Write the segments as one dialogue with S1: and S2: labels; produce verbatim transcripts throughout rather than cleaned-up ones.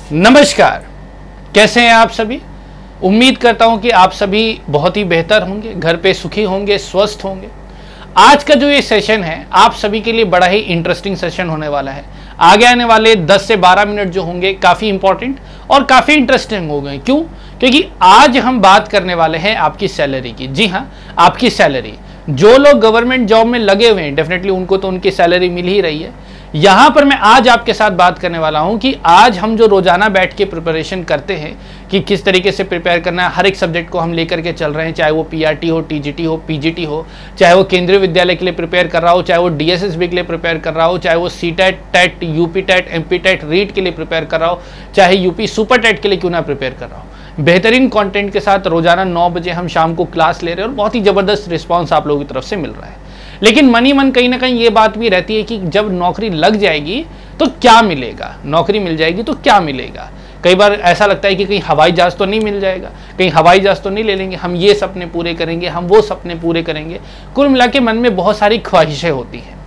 S1: नमस्कार, कैसे हैं आप सभी। उम्मीद करता हूं कि आप सभी बहुत ही बेहतर होंगे, घर पे सुखी होंगे, स्वस्थ होंगे। आज का जो ये सेशन है आप सभी के लिए बड़ा ही इंटरेस्टिंग सेशन होने वाला है। आगे आने वाले दस से बारह मिनट जो होंगे काफ़ी इंपॉर्टेंट और काफ़ी इंटरेस्टिंग हो गए। क्यों? क्योंकि आज हम बात करने वाले हैं आपकी सैलरी की। जी हाँ, आपकी सैलरी। जो लोग गवर्नमेंट जॉब में लगे हुए हैं डेफिनेटली उनको तो उनकी सैलरी मिल ही रही है। यहाँ पर मैं आज आपके साथ बात करने वाला हूँ कि आज हम जो रोजाना बैठ के प्रिपरेशन करते हैं कि किस तरीके से प्रिपेयर करना है, हर एक सब्जेक्ट को हम लेकर के चल रहे हैं, चाहे वो पीआरटी हो, टीजीटी हो, पीजीटी हो, चाहे वो केंद्रीय विद्यालय के लिए प्रिपेयर कर रहा हो, चाहे वो डीएसएसबी के लिए प्रिपेयर कर रहा हो, चाहे वो CTET, TET, UP TET, MP TET, REET के लिए प्रिपेयर कर रहा हो, चाहे यूपी सुपर टेट के लिए क्यों ना प्रिपेयर कर रहा हो। बेहतरीन कंटेंट के साथ रोजाना नौ बजे हम शाम को क्लास ले रहे हैं और बहुत ही जबरदस्त रिस्पॉन्स आप लोगों की तरफ से मिल रहा है। लेकिन मन ही मन कहीं ना कहीं ये बात भी रहती है कि जब नौकरी लग जाएगी तो क्या मिलेगा, नौकरी मिल जाएगी तो क्या मिलेगा। कई बार ऐसा लगता है कि कहीं हवाई जहाज तो नहीं मिल जाएगा, कहीं हवाई जहाज तो नहीं ले लेंगे, हम ये सपने पूरे करेंगे, हम वो सपने पूरे करेंगे। कुल मिला के मन में बहुत सारी ख्वाहिशें होती हैं।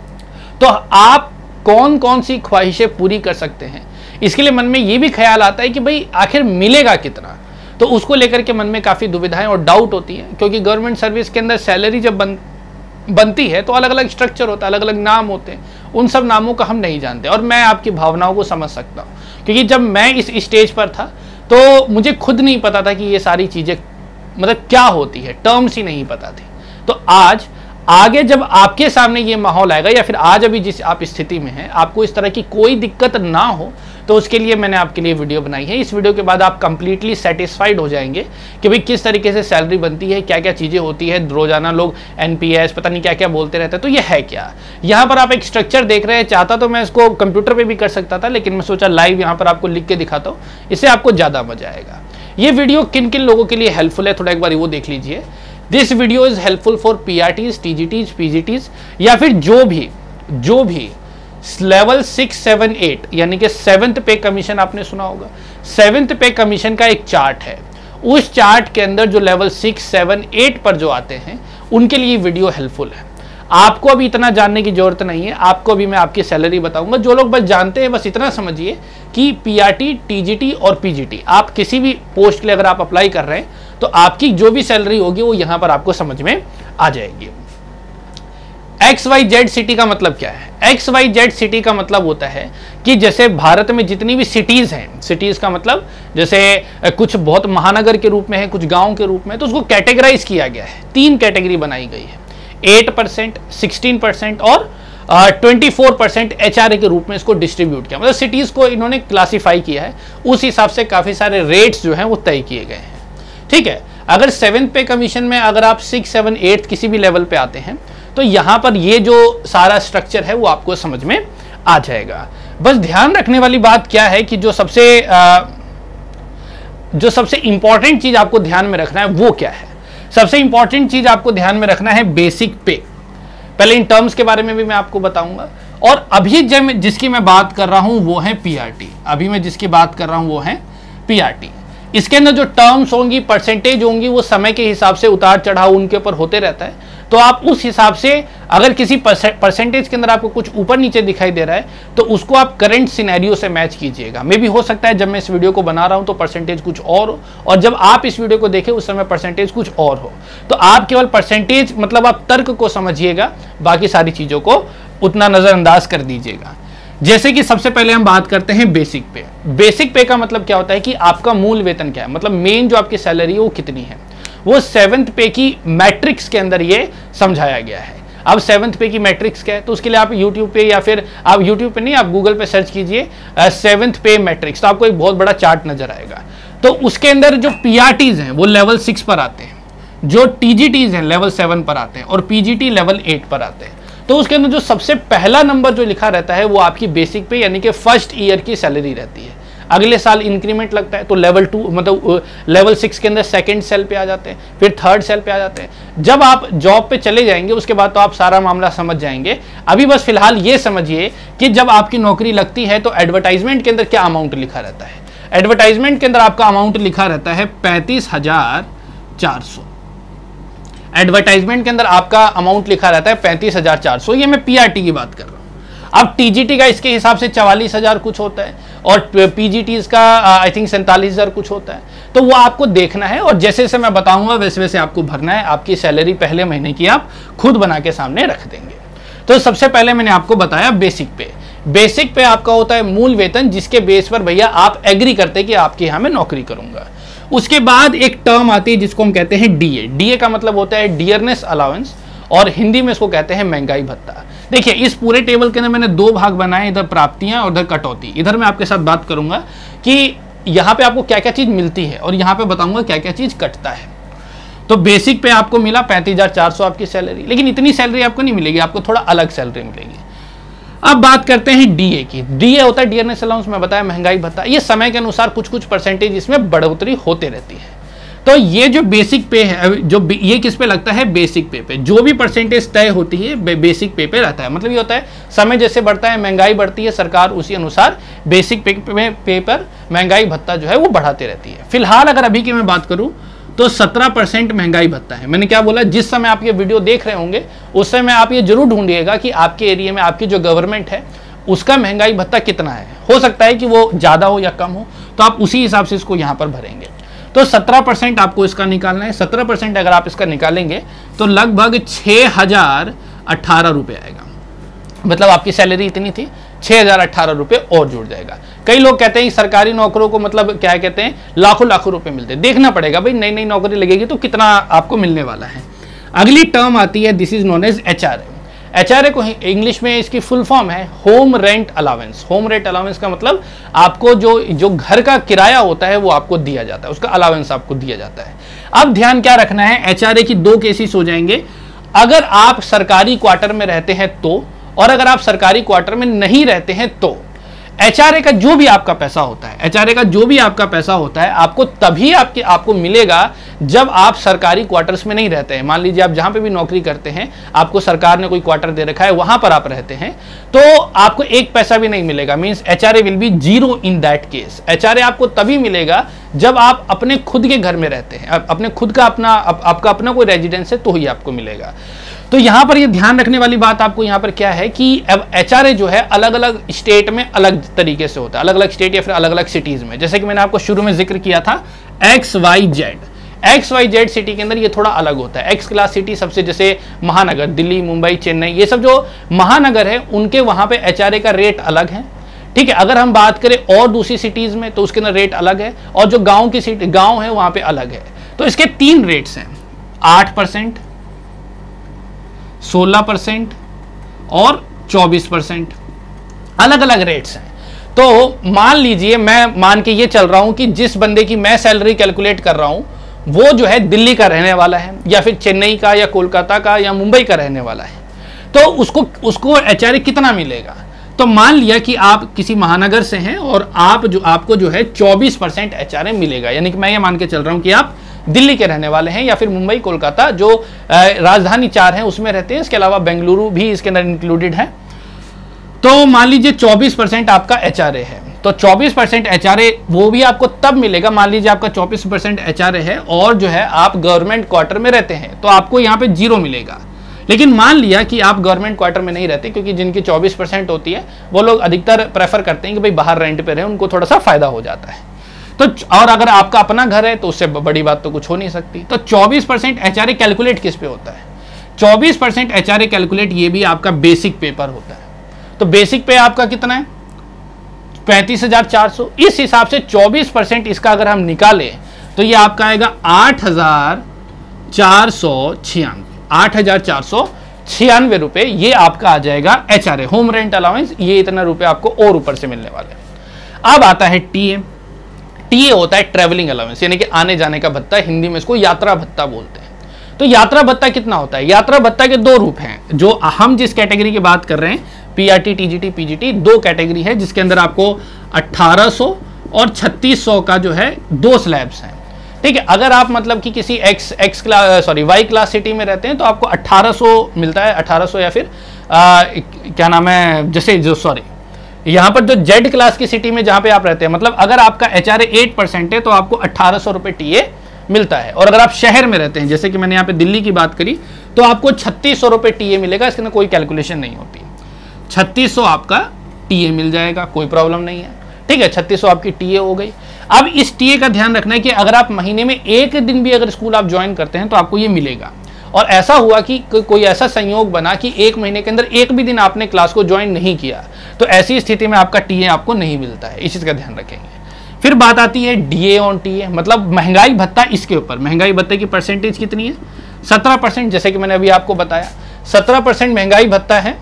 S1: तो आप कौन कौन सी ख्वाहिशें पूरी कर सकते हैं, इसके लिए मन में ये भी ख्याल आता है कि भाई आखिर मिलेगा कितना। तो उसको लेकर के मन में काफ़ी दुविधाएं और डाउट होती हैं, क्योंकि गवर्नमेंट सर्विस के अंदर सैलरी जब बन बनती है तो अलग अलग स्ट्रक्चर होता है, अलग अलग नाम होते हैं। उन सब नामों का हम नहीं जानते और मैं आपकी भावनाओं को समझ सकता हूँ, क्योंकि जब मैं इस स्टेज पर था तो मुझे खुद नहीं पता था कि ये सारी चीज़ें मतलब क्या होती है, टर्म्स ही नहीं पता थी। तो आज आगे जब आपके सामने ये माहौल आएगा या फिर आज अभी जिस आप स्थिति में हैं आपको इस तरह की कोई दिक्कत ना हो, तो उसके लिए मैंने आपके लिए वीडियो बनाई है। इस वीडियो के बाद आप कंप्लीटली सेटिस्फाइड हो जाएंगे कि भाई किस तरीके से सैलरी बनती है, क्या क्या चीज़ें होती है। रोजाना लोग एनपीएस पता नहीं क्या क्या बोलते रहते हैं, तो ये है क्या। यहाँ पर आप एक स्ट्रक्चर देख रहे हैं। चाहता तो मैं इसको कंप्यूटर पर भी कर सकता था, लेकिन मैं सोचा लाइव यहाँ पर आपको लिख के दिखाता हूँ, इससे आपको ज़्यादा मजा आएगा। ये वीडियो किन किन लोगों के लिए हेल्पफुल है थोड़ा एक बार वो देख लीजिए। This video is helpful for PRTs, TGTs, PGTs या फिर जो भी जो भी लेवल सिक्स सेवन एट यानी कि सेवेंथ पे कमीशन आपने सुना होगा। सेवेंथ पे कमीशन का एक चार्ट है, उस चार्ट के अंदर जो लेवल सिक्स सेवन एट पर जो आते हैं उनके लिए वीडियो हेल्पफुल है। आपको अभी इतना जानने की जरूरत नहीं है, आपको अभी मैं आपकी सैलरी बताऊंगा। जो लोग बस जानते हैं बस इतना समझिए कि पीआरटी, टीजीटी और पीजीटी आप किसी भी पोस्ट के लिए अगर आप अप्लाई कर रहे हैं तो आपकी जो भी सैलरी होगी वो यहां पर आपको समझ में आ जाएगी। एक्स वाई जेड सिटी का मतलब क्या है? एक्स वाई जेड सिटी का मतलब होता है कि जैसे भारत में जितनी भी सिटीज हैं, सिटीज का मतलब जैसे कुछ बहुत महानगर के रूप में है, कुछ गांव के रूप में, तो उसको कैटेगराइज किया गया है। तीन कैटेगरी बनाई गई है, एट परसेंट, सिक्सटीन परसेंट और twenty four percent H R A के रूप में इसको डिस्ट्रीब्यूट किया। मतलब सिटीज को इन्होंने क्लासीफाई किया है, उस हिसाब से काफी सारे रेट्स जो हैं वो तय किए गए हैं। ठीक है, अगर सेवेंथ पे कमीशन में अगर आप सिक्स सेवन एट किसी भी लेवल पे आते हैं तो यहां पर ये जो सारा स्ट्रक्चर है वो आपको समझ में आ जाएगा। बस ध्यान रखने वाली बात क्या है कि जो सबसे आ, जो सबसे इंपॉर्टेंट चीज आपको ध्यान में रखना है वो क्या है? सबसे इंपॉर्टेंट चीज आपको ध्यान में रखना है बेसिक पे। पहले इन टर्म्स के बारे में भी मैं आपको बताऊंगा। और अभी जब जिसकी मैं बात कर रहा हूं वो है पीआरटी। अभी मैं जिसकी बात कर रहा हूं वो है पीआरटी। इसके अंदर जो टर्म्स होंगी, परसेंटेज होंगी, वो समय के हिसाब से उतार चढ़ाव उनके ऊपर होते रहता है। तो आप उस हिसाब से अगर किसी परसेंटेज के अंदर आपको कुछ ऊपर नीचे दिखाई दे रहा है तो उसको आप करंट सिनेरियो से मैच कीजिएगा। मे भी हो सकता है जब मैं इस वीडियो को बना रहा हूं तो परसेंटेज कुछ और हो और जब आप इस वीडियो को देखें उस समय परसेंटेज कुछ और हो। तो आप केवल परसेंटेज मतलब आप तर्क को समझिएगा, बाकी सारी चीजों को उतना नजरअंदाज कर दीजिएगा। जैसे कि सबसे पहले हम बात करते हैं बेसिक पे। बेसिक पे का मतलब क्या होता है कि आपका मूल वेतन क्या है, मतलब मेन जो आपकी सैलरी है वो कितनी है। वो सेवेंथ पे की मैट्रिक्स के अंदर ये समझाया गया है। अब सेवेंथ पे की मैट्रिक्स क्या है, तो उसके लिए आप यूट्यूब पे या फिर आप यूट्यूब पे नहीं, आप गूगल पे सर्च कीजिए सेवेंथ पे मैट्रिक्स, तो आपको एक बहुत बड़ा चार्ट नजर आएगा। तो उसके अंदर जो पीआरटीज हैं वो लेवल सिक्स पर आते हैं, जो टीजीटीज हैं लेवल सेवन पर आते हैं और पीजीटी लेवल एट पर आते हैं। तो उसके अंदर जो सबसे पहला नंबर जो लिखा रहता है वो आपकी बेसिक पे यानी कि फर्स्ट ईयर की सैलरी रहती है। अगले साल इंक्रीमेंट लगता है तो लेवल टू मतलब लेवल सिक्स के अंदर सेकंड सेल पे आ जाते हैं, फिर थर्ड सेल पे आ जाते हैं। जब आप जॉब पे चले जाएंगे उसके बाद तो आप सारा मामला समझ जाएंगे। अभी बस फिलहाल ये समझिए कि जब आपकी नौकरी लगती है तो एडवर्टाइजमेंट के अंदर क्या अमाउंट लिखा रहता है। एडवर्टाइजमेंट के अंदर आपका अमाउंट लिखा रहता है पैंतीस हजार चार सौ। एडवर्टाइजमेंट के अंदर आपका अमाउंट लिखा रहता है पैंतीस हजार चार सौ। ये मैं पीआरटी की बात कर रहा हूं। अब टीजीटी का इसके हिसाब से चवालीस हजार कुछ होता है और पीजीटी का आई थिंक सैंतालीस हजार कुछ होता है। तो वो आपको देखना है और जैसे जैसे मैं बताऊंगा वैसे वैसे आपको भरना है। आपकी सैलरी पहले महीने की आप खुद बना के सामने रख देंगे। तो सबसे पहले मैंने आपको बताया बेसिक पे। बेसिक पे आपका होता है मूल वेतन, जिसके बेस पर भैया आप एग्री करते हैं कि आपके यहाँ मैं नौकरी करूंगा। उसके बाद एक टर्म आती है जिसको हम कहते हैं डीए। डीए का मतलब होता है डियरनेस अलाउंस और हिंदी में इसको कहते हैं महंगाई भत्ता। देखिए इस पूरे टेबल के अंदर मैंने दो भाग बनाए, इधर प्राप्तियां और इधर कटौती। इधर मैं आपके साथ बात करूंगा कि यहाँ पे आपको क्या क्या चीज मिलती है और यहाँ पे बताऊंगा क्या क्या चीज कटता है। तो बेसिक पे आपको मिला पैंतीस हजार चार सौ आपकी सैलरी, लेकिन इतनी सैलरी आपको नहीं मिलेगी, आपको थोड़ा अलग सैलरी मिलेगी। अब बात करते हैं डीए की। डीए होता है डियरनेस अलाउंस, में बताया महंगाई भत्ता। ये समय के अनुसार कुछ कुछ परसेंटेज इसमें बढ़ोतरी होते रहती है। तो ये जो बेसिक पे है, जो ये किस पे लगता है, बेसिक पे पे जो भी परसेंटेज तय होती है बे, बेसिक पे पे रहता है। मतलब ये होता है समय जैसे बढ़ता है, महंगाई बढ़ती है, सरकार उसी अनुसार बेसिक पे, पे, पे पर महंगाई भत्ता जो है वो बढ़ाते रहती है। फिलहाल अगर अभी की मैं बात करूं तो सत्रह परसेंट महंगाई भत्ता है। मैंने क्या बोला, जिस समय आप ये वीडियो देख रहे होंगे उस समय आप ये जरूर ढूंढिएगा कि आपके एरिया में आपकी जो गवर्नमेंट है उसका महंगाई भत्ता कितना है। हो सकता है कि वो ज्यादा हो या कम हो, तो आप उसी हिसाब से इसको यहाँ पर भरेंगे। तो सत्रह परसेंट आपको इसका निकालना है। सत्रह परसेंट अगर आप इसका निकालेंगे तो लगभग छः हजार अट्ठारह रुपये आएगा। मतलब आपकी सैलरी इतनी थी, छः हजार अट्ठारह रुपये और जुड़ जाएगा। कई लोग कहते हैं कि सरकारी नौकरों को मतलब क्या कहते हैं, लाखों लाखों रुपए मिलते हैं। देखना पड़ेगा भाई, नई नई नौकरी लगेगी तो कितना आपको मिलने वाला है। अगली टर्म आती है, this is known as H R A. H R A को इंग्लिश में इसकी फुल फॉर्म है home rent allowance. Home rent allowance का मतलब आपको जो जो घर का किराया होता है वो आपको दिया जाता है, उसका अलावेंस आपको दिया जाता है। अब ध्यान क्या रखना है, एच आर ए की दो केसेस हो जाएंगे। अगर आप सरकारी क्वार्टर में रहते हैं तो, और अगर आप सरकारी क्वार्टर में नहीं रहते हैं तो एचआरए का जो भी आपका पैसा होता है, एचआरए का जो भी आपका पैसा होता है आपको तभी आपके आपको मिलेगा जब आप सरकारी क्वार्टर्स में नहीं रहते हैं। मान लीजिए आप जहां पे भी नौकरी करते हैं, आपको सरकार ने कोई क्वार्टर दे रखा है, वहां पर आप रहते हैं, तो आपको एक पैसा भी नहीं मिलेगा। Means HRA will be zero in that case. HRA आपको तभी मिलेगा जब आप अपने खुद के घर में रहते हैं, अपने खुद का अपना आप, आपका अपना कोई रेजिडेंस है तो ही आपको मिलेगा। तो यहां पर ये ध्यान रखने वाली बात आपको यहां पर क्या है कि अब एचआरए जो है अलग अलग स्टेट में अलग तरीके से होता है, अलग अलग स्टेट या फिर अलग अलग सिटीज में। जैसे कि मैंने आपको शुरू में जिक्र किया था X Y Z, X Y Z city के अंदर ये थोड़ा अलग होता है। एक्स क्लास सिटी सबसे, जैसे महानगर, दिल्ली, मुंबई, चेन्नई, ये सब जो महानगर है उनके वहां पे एचआरए का रेट अलग है। ठीक है, अगर हम बात करें और दूसरी सिटीज में तो उसके अंदर रेट अलग है, और जो गांव की सिटी गांव है वहां पे अलग है। तो इसके तीन रेट्स हैं, आठ परसेंट, सोलह परसेंट और चौबीस परसेंट, अलग अलग रेट्स हैं। तो मान लीजिए मैं मान के ये चल रहा हूं कि जिस बंदे की मैं सैलरी कैलकुलेट कर रहा हूं वो जो है दिल्ली का रहने वाला है, या फिर चेन्नई का या कोलकाता का या मुंबई का रहने वाला है, तो उसको उसको एचआरए कितना मिलेगा। तो मान लिया कि आप किसी महानगर से हैं और आप जो आपको जो है चौबीस परसेंट एचआरए मिलेगा। यानी कि मैं ये मान के चल रहा हूं कि आप दिल्ली के रहने वाले हैं, या फिर मुंबई, कोलकाता जो राजधानी चार हैं उसमें रहते हैं, इसके अलावा बेंगलुरु भी इसके अंदर इंक्लूडेड है। तो मान लीजिए चौबीस परसेंट आपका एचआरए है, तो चौबीस परसेंट एचआरए वो भी आपको तब मिलेगा, मान लीजिए आपका चौबीस परसेंट एचआरए है और जो है आप गवर्नमेंट क्वार्टर में रहते हैं तो आपको यहाँ पे जीरो मिलेगा। लेकिन मान लिया कि आप गवर्नमेंट क्वार्टर में नहीं रहते, क्योंकि जिनकी चौबीस परसेंट होती है वो लोग अधिकतर प्रेफर करते हैं कि भाई बाहर रेंट पे रहे, उनको थोड़ा सा फायदा हो जाता है। तो और अगर आपका अपना घर है तो उससे बड़ी बात तो कुछ हो नहीं सकती। तो चौबीस परसेंट एचआरए कैलकुलेट किस पे होता है, चौबीस परसेंट एचआरए कैलकुलेट ये भी आपका बेसिक पे पर होता है। तो बेसिक पे आपका कितना है, पैंतीस हजार चार सौ। इस हिसाब से चौबीस परसेंट इसका अगर हम निकालें तो ये आपका आएगा आठ हजार चार सौ छियानवे आठ हजार चार सौ छियानवे रुपए ये आपका आ जाएगा एचआरए, होम रेंट अलाउंस। ये इतना रुपए आपको और ऊपर से मिलने वाले हैं। अब आता है टीए। टीए होता है ट्रेवलिंग अलाउंस, यानी कि आने जाने का भत्ता, हिंदी में इसको यात्रा भत्ता बोलते हैं। तो यात्रा भत्ता कितना होता है, यात्रा भत्ता के दो रूप हैं। जो हम जिस कैटेगरी की बात कर रहे हैं, पीआरटी, टीजीटी, पीजीटी, दो कैटेगरी है जिसके अंदर आपको अठारह सौ और छत्तीस सौ का जो है दो स्लैब्स हैं। ठीक है, अगर आप मतलब कि किसी X X class sorry Y class city में रहते हैं तो आपको अठारह सौ मिलता है, अठारह सौ या फिर आ, क्या नाम है, जैसे जो सॉरी यहाँ पर जो जेड क्लास की सिटी में जहां पे आप रहते हैं, मतलब अगर आपका एचआरए एट परसेंट है तो आपको अट्ठारह सौ रुपए टीए मिलता है। और अगर आप शहर में रहते हैं, जैसे कि मैंने यहाँ पे दिल्ली की बात करी, तो आपको छत्तीस सौ रुपए टीए मिलेगा। इसके अंदर कोई कैलकुलेशन नहीं होती। छत्तीस सौ आपका टीए मिल जाएगा, कोई प्रॉब्लम नहीं है। ठीक है, छत्तीस सौ आपकी टीए हो गई। अब इस टीए का ध्यान रखना है कि अगर आप महीने में एक दिन भी अगर स्कूल आप ज्वाइन करते हैं तो आपको ये मिलेगा। और ऐसा हुआ कि को, कोई ऐसा संयोग बना कि एक महीने के अंदर एक भी दिन आपने क्लास को ज्वाइन नहीं किया, तो ऐसी स्थिति में आपका टीए आपको नहीं मिलता है। इस चीज़ का ध्यान रखेंगे। फिर बात आती है डीए ऑन टीए, मतलब महंगाई भत्ता। इसके ऊपर महंगाई भत्ते की परसेंटेज कितनी है? सत्रह परसेंट। जैसे कि मैंने अभी आपको बताया सत्रह परसेंट महंगाई भत्ता है,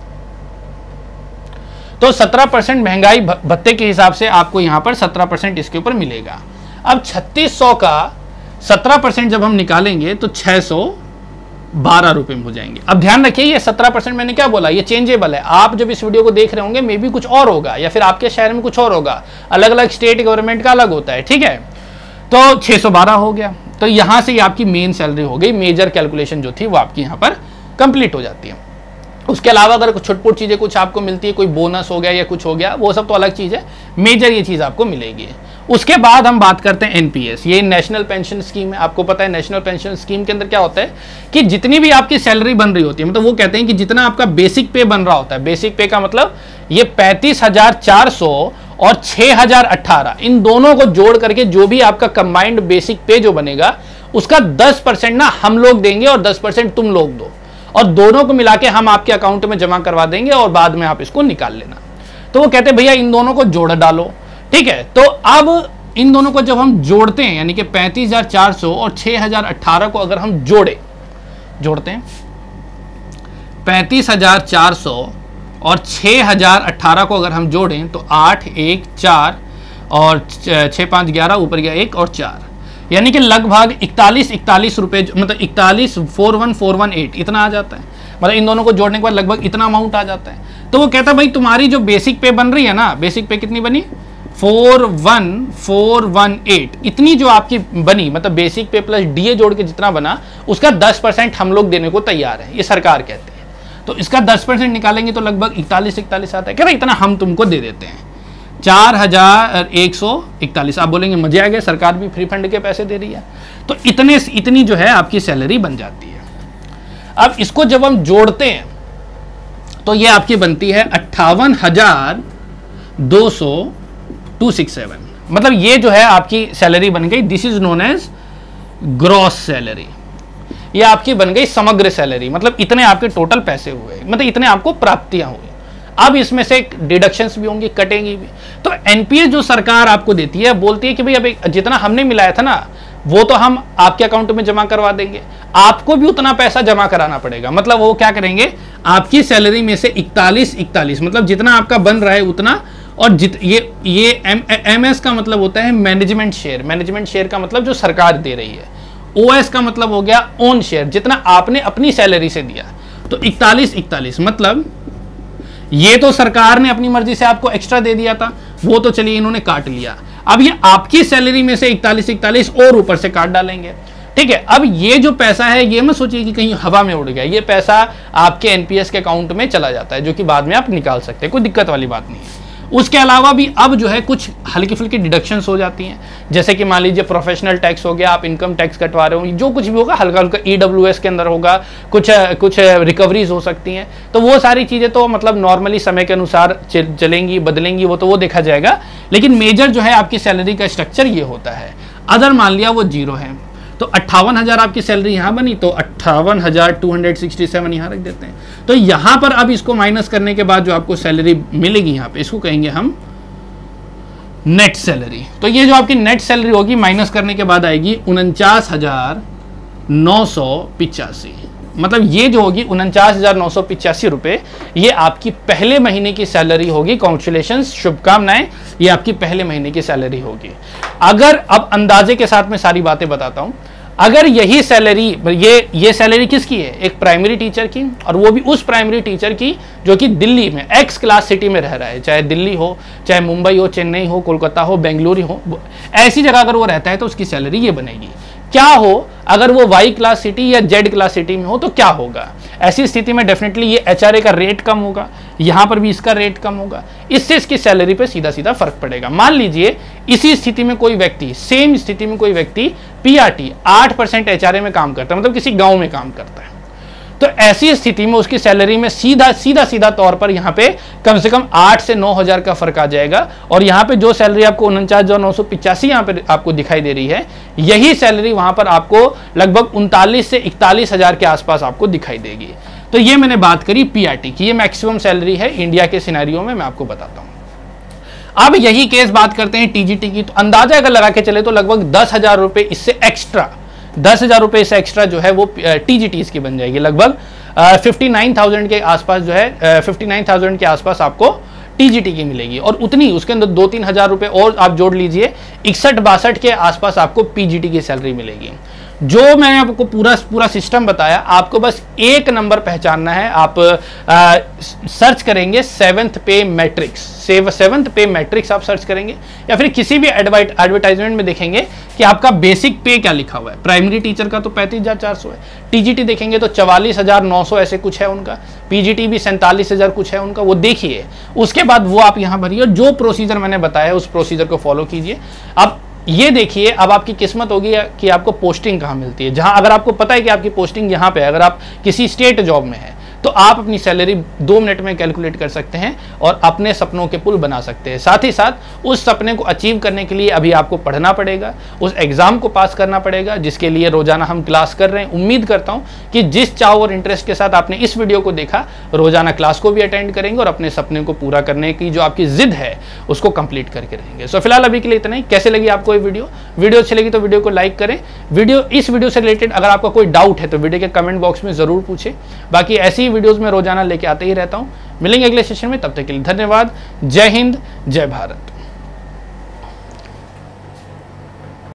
S1: तो सत्रह परसेंट महंगाई भत्ते के हिसाब से आपको यहां पर सत्रह परसेंट इसके ऊपर मिलेगा। अब छत्तीस सौ का सत्रह परसेंट जब हम निकालेंगे तो छह सौ बारह रुपए में हो जाएंगे। अब ध्यान रखिए ये सत्रह परसेंट मैंने क्या बोला, ये चेंजेबल है। आप जब इस वीडियो को देख रहे होंगे मे बी कुछ और होगा, या फिर आपके शहर में कुछ और होगा, अलग अलग स्टेट गवर्नमेंट का अलग होता है। ठीक है, तो छह सौ बारह हो गया, तो यहां से आपकी मेन सैलरी हो गई। मेजर कैलकुलेशन जो थी वो आपकी यहां पर कंप्लीट हो जाती है। उसके अलावा अगर कुछ छुटपुट चीजें कुछ आपको मिलती है, कोई बोनस हो गया या कुछ हो गया, वो सब तो अलग चीज है। मेजर ये चीज आपको मिलेगी। उसके बाद हम बात करते हैं एनपीएस, ये नेशनल पेंशन स्कीम है। आपको पता है नेशनल पेंशन स्कीम के अंदर क्या होता है कि जितनी भी आपकी सैलरी बन रही होती है, मतलब वो कहते हैं कि जितना आपका बेसिक पे बन रहा होता है, बेसिक पे का मतलब ये पैंतीस हजार चार सौ और छह हजार अट्ठारह, इन दोनों को जोड़ करके जो भी आपका कंबाइंड बेसिक पे जो बनेगा उसका दस परसेंट ना हम लोग देंगे और दस परसेंट तुम लोग दो, और दोनों को मिला के हम आपके अकाउंट में जमा करवा देंगे और बाद में आप इसको निकाल लेना। तो वो कहते हैं भैया इन दोनों को जोड़ डालो। ठीक है, तो अब इन दोनों को जब हम जोड़ते हैं, यानी कि पैंतीस हजार चार सौ और छह हजार अट्ठारह को अगर हम जोड़े जोड़ते हैं पैंतीस हजार चार सौ और छह हजार अट्ठारह को अगर हम जोड़ें तो आठ एक चार और छः पाँच ग्यारह, ऊपर गया एक और चार, यानी कि लगभग इकतालीस इकतालीस रुपए, मतलब इकतालीस four one four one eight इतना आ जाता है। मतलब इन दोनों को जोड़ने के बाद लगभग इतना अमाउंट आ जाता है। तो वो कहता है भाई तुम्हारी जो बेसिक पे बन रही है ना, बेसिक पे कितनी बनी? Four one four one eight, इतनी जो आपकी बनी, मतलब बेसिक पे प्लस डीए जोड़ के जितना बना उसका दस परसेंट हम लोग देने को तैयार है, ये सरकार कहते हैं। तो इसका दस परसेंट निकालेंगे तो लगभग इकतालीस इकतालीस आता है। कह रहे इतना हम तुमको दे देते हैं, चार हजार एक सौ इकतालीस। आप बोलेंगे मजे आ गए, सरकार भी फ्री फंड के पैसे दे रही है। तो इतने इतनी जो है आपकी सैलरी बन जाती है। अब इसको जब हम जोड़ते हैं तो ये आपकी बनती है अट्ठावन हजार दो सौ टू सिक्स सेवन, मतलब ये जो है आपकी सैलरी बन गई। This is known as gross salary. ये आपकी बन गई समग्र सैलरी, मतलब इतने आपके टोटल पैसे हुए, मतलब इतने आपको प्राप्तियां हुई। अब इसमें से डिडक्शंस भी होंगी, कटेंगी भी। तो एनपीएस जो सरकार आपको देती है, बोलती है कि भाई अब जितना हमने मिलाया था ना वो तो हम आपके अकाउंट में जमा करवा देंगे, आपको भी उतना पैसा जमा कराना पड़ेगा। मतलब वो क्या करेंगे, आपकी सैलरी में से इकतालीस इकतालीस, मतलब जितना आपका बन रहा है उतना, और जित ये ये एम एम एस का मतलब होता है मैनेजमेंट शेयर। मैनेजमेंट शेयर का मतलब जो सरकार दे रही है। ओएस का मतलब हो गया ओन शेयर, जितना आपने अपनी सैलरी से दिया। तो इकतालीस इकतालीस मतलब ये तो सरकार ने अपनी मर्जी से आपको एक्स्ट्रा दे दिया था, वो तो चलिए इन्होंने काट लिया। अब ये आपकी सैलरी में से इकतालीस इकतालीस और ऊपर से काट डालेंगे। ठीक है, अब ये जो पैसा है ये मत सोचिए कि कहीं हवा में उड़ गया, ये पैसा आपके एनपीएस के अकाउंट में चला जाता है, जो कि बाद में आप निकाल सकते हैं, कोई दिक्कत वाली बात नहीं है। उसके अलावा भी अब जो है कुछ हल्की फुल्की डिडक्शंस हो जाती हैं, जैसे कि मान लीजिए प्रोफेशनल टैक्स हो गया, आप इनकम टैक्स कटवा रहे हो, जो कुछ भी होगा हल्का हल्का ईडब्ल्यूएस के अंदर होगा, कुछ कुछ रिकवरीज हो सकती हैं। तो वो सारी चीज़ें तो मतलब नॉर्मली समय के अनुसार चलेंगी, बदलेंगी, वो तो वो देखा जाएगा। लेकिन मेजर जो है आपकी सैलरी का स्ट्रक्चर ये होता है। अदर मान लिया वो जीरो है तो अट्ठावन हजार आपकी सैलरी यहाँ बनी, तो अट्ठावन हजार टू हंड्रेड सिक्सटी सेवन यहाँ रख देते हैं। तो यहाँ पर अब इसको माइनस करने के बाद जो आपको सैलरी मिलेगी यहाँ पे, इसको कहेंगे हम नेट सैलरी। तो ये जो आपकी नेट सैलरी होगी माइनस करने के बाद आएगी उनचास हजार नौ सौ पिचासी, मतलब ये जो होगी उनचास हजार नौ सौ पिचासी रुपये, ये आपकी पहले महीने की सैलरी होगी। कॉन्ग्रेचुलेशंस, शुभकामनाएं, ये आपकी पहले महीने की सैलरी होगी। अगर अब अंदाजे के साथ मैं सारी बातें बताता हूं, अगर यही सैलरी, ये ये सैलरी किसकी है, एक प्राइमरी टीचर की, और वो भी उस प्राइमरी टीचर की जो कि दिल्ली में एक्स क्लास सिटी में रह रहा है, चाहे दिल्ली हो, चाहे मुंबई हो, चेन्नई हो, कोलकाता हो, बेंगलुरु हो, ऐसी जगह अगर वो रहता है तो उसकी सैलरी ये बनेगी। क्या हो अगर वो वाई क्लास सिटी या जेड क्लास सिटी में हो तो क्या होगा? ऐसी स्थिति में डेफिनेटली ये एचआरए का रेट कम होगा, यहां पर भी इसका रेट कम होगा, इससे इसकी सैलरी पे सीधा सीधा फर्क पड़ेगा। मान लीजिए इसी स्थिति में कोई व्यक्ति, सेम स्थिति में कोई व्यक्ति पीआरटी आठ परसेंट एचआरए में काम करता है, मतलब किसी गांव में काम करता है, तो ऐसी स्थिति में उसकी सैलरी में सीधा सीधा सीधा तौर पर यहाँ पे कम से कम आठ से नौ हजार का फर्क आ जाएगा। और यहाँ पे जो सैलरी आपको उनचास हजार नौ सौ पिचासी यहाँ पे आपको दिखाई दे रही है, यही सैलरी वहां पर आपको लगभग उनतालीस से इकतालीस हजार के आसपास आपको दिखाई देगी। तो ये मैंने बात करी पीआरटी की, ये मैक्सिमम सैलरी है इंडिया के सिनेरियो में, मैं आपको बताता हूँ। अब यही केस बात करते हैं टीजीटी की, तो अंदाजा अगर लगा के चले तो लगभग दस हजार रुपए इससे एक्स्ट्रा दस हजार रुपए से एक्स्ट्रा जो है वो टीजीटीज की बन जाएगी। लगभग फिफ्टी नाइन थाउजेंड के आसपास जो है फिफ्टी नाइन थाउजेंड के आसपास आपको टीजीटी की मिलेगी। और उतनी उसके अंदर दो तीन हजार रुपए और आप जोड़ लीजिए, इकसठ बासठ के आसपास आपको पीजीटी की सैलरी मिलेगी। जो मैंने आपको पूरा पूरा सिस्टम बताया, आपको बस एक नंबर पहचानना है। आप आ, सर्च करेंगे seventh pay matrix, seventh pay matrix आप सर्च करेंगे, या फिर किसी भी एडवर्टाइजमेंट में देखेंगे कि आपका बेसिक पे क्या लिखा हुआ है। प्राइमरी टीचर का तो पैंतीस हजार चार सौ है, टीजीटी देखेंगे तो चवालीस हजार नौ सौ ऐसे कुछ है उनका, पीजीटी भी सैंतालीस हजार कुछ है उनका, वो देखिए। उसके बाद वो आप यहाँ भरिए, जो प्रोसीजर मैंने बताया उस प्रोसीजर को फॉलो कीजिए। अब ये देखिए, अब आपकी किस्मत होगी कि आपको पोस्टिंग कहाँ मिलती है। जहां अगर आपको पता है कि आपकी पोस्टिंग यहाँ पे है, अगर आप किसी स्टेट जॉब में है, तो आप अपनी सैलरी दो मिनट में कैलकुलेट कर सकते हैं और अपने सपनों के पुल बना सकते हैं। साथ ही साथ उस सपने को अचीव करने के लिए अभी आपको पढ़ना पड़ेगा, उस एग्जाम को पास करना पड़ेगा, जिसके लिए रोजाना हम क्लास कर रहे हैं। उम्मीद करता हूं कि जिस चाव और इंटरेस्ट के साथ आपने इस वीडियो को देखा, रोजाना क्लास को भी अटेंड करेंगे और अपने सपने को पूरा करने की जो आपकी जिद है उसको कंप्लीट करके रहेंगे। सो फिलहाल अभी के लिए इतना ही। कैसे लगी आपको ये वीडियो? वीडियो अच्छी लगी तो वीडियो को लाइक करें। वीडियो इस वीडियो से रिलेटेड अगर आपका कोई डाउट है तो वीडियो के कमेंट बॉक्स में जरूर पूछें। बाकी ऐसी वीडियोस में रोजाना लेके आते ही रहता हूं। मिलेंगे अगले सेशन में, तब तक के लिए धन्यवाद। जय हिंद, जय भारत।